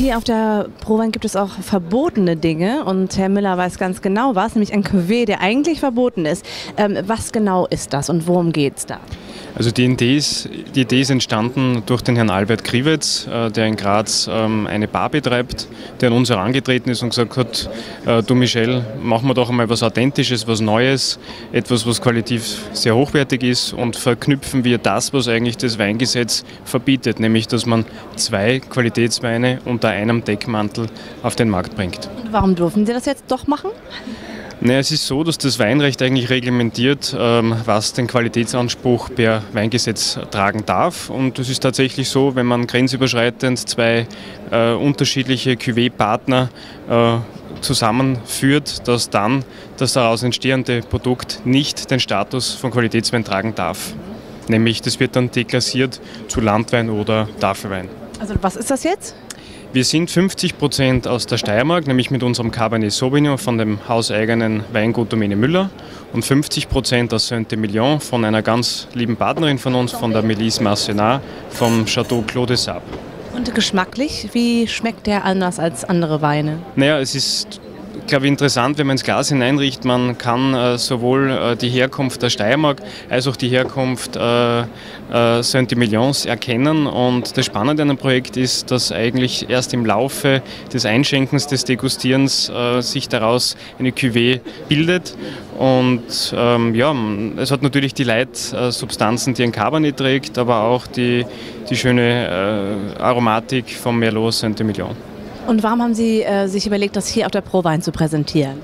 Hier auf der Prowein gibt es auch verbotene Dinge und Herr Müller weiß ganz genau was, nämlich ein Cuvée, der eigentlich verboten ist. Was genau ist das und worum geht es da? Also die Idee ist entstanden durch den Herrn Albert Kriwetz, der in Graz eine Bar betreibt, der an uns herangetreten ist und gesagt hat, du Michel, machen wir doch einmal was Authentisches, was Neues, etwas, was qualitativ sehr hochwertig ist und verknüpfen wir das, was eigentlich das Weingesetz verbietet, nämlich dass man 2 Qualitätsweine unter einem Deckmantel auf den Markt bringt. Und warum dürfen Sie das jetzt doch machen? Naja, es ist so, dass das Weinrecht eigentlich reglementiert, was den Qualitätsanspruch per Weingesetz tragen darf. Und es ist tatsächlich so, wenn man grenzüberschreitend 2 unterschiedliche Cuvée-Partner zusammenführt, dass dann das daraus entstehende Produkt nicht den Status von Qualitätswein tragen darf. Nämlich, das wird dann deklassiert zu Landwein oder Tafelwein. Also was ist das jetzt? Wir sind 50% aus der Steiermark, nämlich mit unserem Cabernet Sauvignon von dem hauseigenen Weingut Domäne Müller und 50% aus Saint-Emilion von einer ganz lieben Partnerin von uns, von der Melise Marcenat vom Château Clos de Sable. Und geschmacklich, wie schmeckt der anders als andere Weine? Naja, es ist, glaube ich, interessant, wenn man ins Glas hineinriecht. Man kann sowohl die Herkunft der Steiermark als auch die Herkunft Saint-Emilions erkennen. Und das Spannende an dem Projekt ist, dass eigentlich erst im Laufe des Einschenkens, des Degustierens sich daraus eine Cuvée bildet. Und es hat natürlich die Leitsubstanzen, die ein Cabernet trägt, aber auch die schöne Aromatik vom Merlot Saint-Emilion. Und warum haben Sie sich überlegt, das hier auf der Prowein zu präsentieren?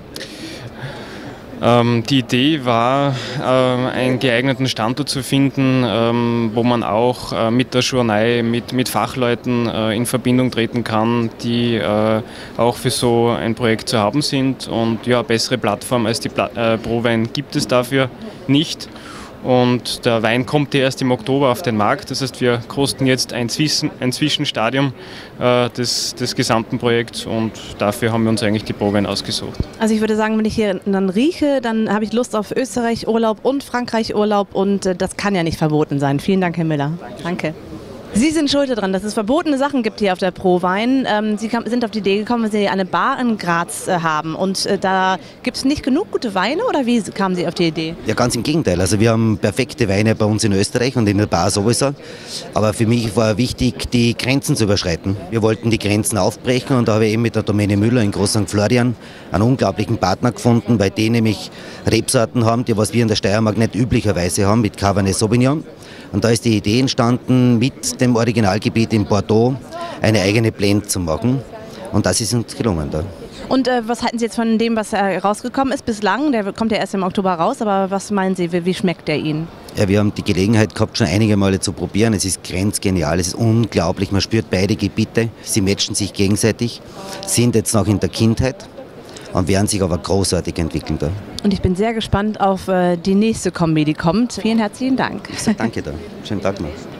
Die Idee war, einen geeigneten Standort zu finden, wo man auch mit der Journée, mit Fachleuten in Verbindung treten kann, die auch für so ein Projekt zu haben sind. Und ja, bessere Plattform als die Prowein gibt es dafür nicht. Und der Wein kommt ja erst im Oktober auf den Markt. Das heißt, wir kosten jetzt ein Zwischenstadium des gesamten Projekts und dafür haben wir uns eigentlich die Prowein ausgesucht. Also ich würde sagen, wenn ich hier dann rieche, dann habe ich Lust auf Österreich-Urlaub und Frankreich-Urlaub und das kann ja nicht verboten sein. Vielen Dank, Herr Müller. Danke. Sie sind schuld daran, dass es verbotene Sachen gibt hier auf der Prowein. Sie sind auf die Idee gekommen, weil Sie eine Bar in Graz haben. Und da gibt es nicht genug gute Weine oder wie kamen Sie auf die Idee? Ja, ganz im Gegenteil. Also wir haben perfekte Weine bei uns in Österreich und in der Bar sowieso. Aber für mich war wichtig, die Grenzen zu überschreiten. Wir wollten die Grenzen aufbrechen und da habe ich eben mit der Domäne Müller in Groß St. Florian einen unglaublichen Partner gefunden, bei denen nämlich Rebsorten haben, die was wir in der Steiermark nicht üblicherweise haben, mit Cabernet Sauvignon. Und da ist die Idee entstanden, mit dem Originalgebiet in Bordeaux eine eigene Blend zu machen. Und das ist uns gelungen da. Und was halten Sie jetzt von dem, was rausgekommen ist bislang? Der kommt ja erst im Oktober raus, aber was meinen Sie, wie schmeckt der Ihnen? Ja, wir haben die Gelegenheit gehabt, schon einige Male zu probieren. Es ist grenzgenial, es ist unglaublich. Man spürt beide Gebiete, sie matchen sich gegenseitig, sind jetzt noch in der Kindheit und werden sich aber großartig entwickeln da. Und ich bin sehr gespannt auf die nächste Kombi, die kommt. Vielen herzlichen Dank. Danke da. Schönen Tag noch.